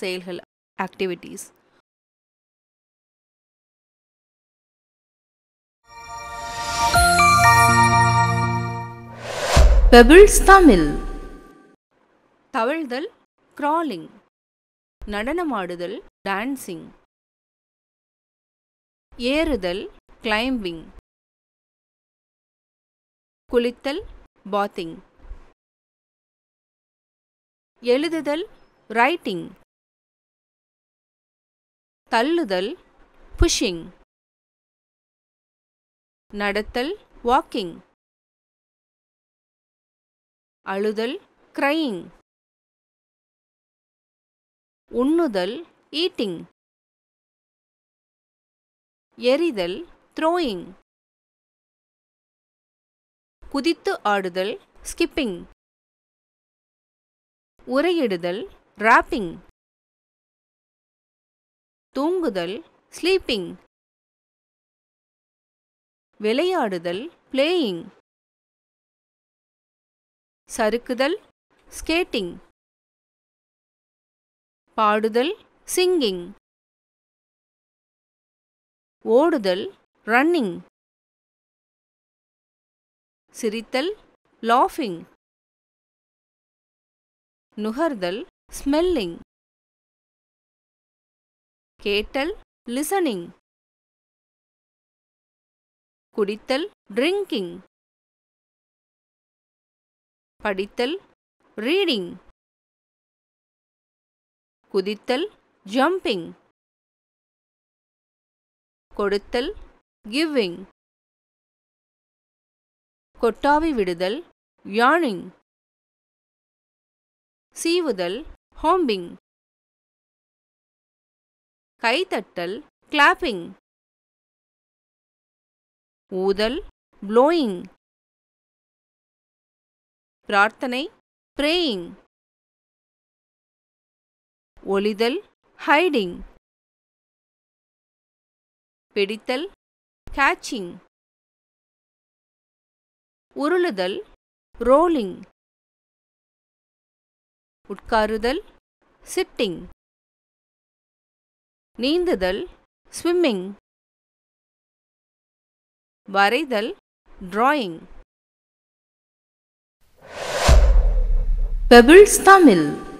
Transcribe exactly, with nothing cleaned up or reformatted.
செயல்கள் activities. Pebbles Tamil. தவழ்தல் crawling, நடனமாடுதல் டான்சிங், ஏறுதல் கிளைம்பிங், குளித்தல் பாத்திங், எழுதுதல் ரைட்டிங், தள்ளுதல் புஷிங், நடத்தல் வாக்கிங், அழுதல் கிரையிங், உண்ணுதல் ஈட்டிங், எறிதல் த்ரோயிங், குதித்து ஆடுதல் ஸ்கிப்பிங், உரையிடுதல் ராப்பிங், தூங்குதல் ஸ்லீப்பிங், விளையாடுதல் பிளேயிங், சறுக்குதல் ஸ்கேட்டிங், பாடுதல் சிங்கிங், ஓடுதல் ரன்னிங், சிரித்தல் லாஃபிங், நுகர்தல் ஸ்மெல்லிங், கேட்டல் லிசனிங், குடித்தல் ட்ரிங்கிங், படித்தல் ரீடிங், குதித்தல் ஜம்பிங், கொடுத்தல் கிவிங், கொட்டாவி விடுதல் யார்னிங், சீவுதல் ஹாம்பிங், கைதட்டல் கிளாப்பிங், ஊதல் ப்ளோயிங், பிரார்த்தனை பிரேயிங், ஒளிதல் ஹைடிங், பிடித்தல் கேட்சிங், உருளுதல் ரோலிங், உட்காருதல் சிட்டிங், நீந்துதல் ஸ்விம்மிங், வரைதல் டிராயிங். பெபிள்ஸ் தமிழ்.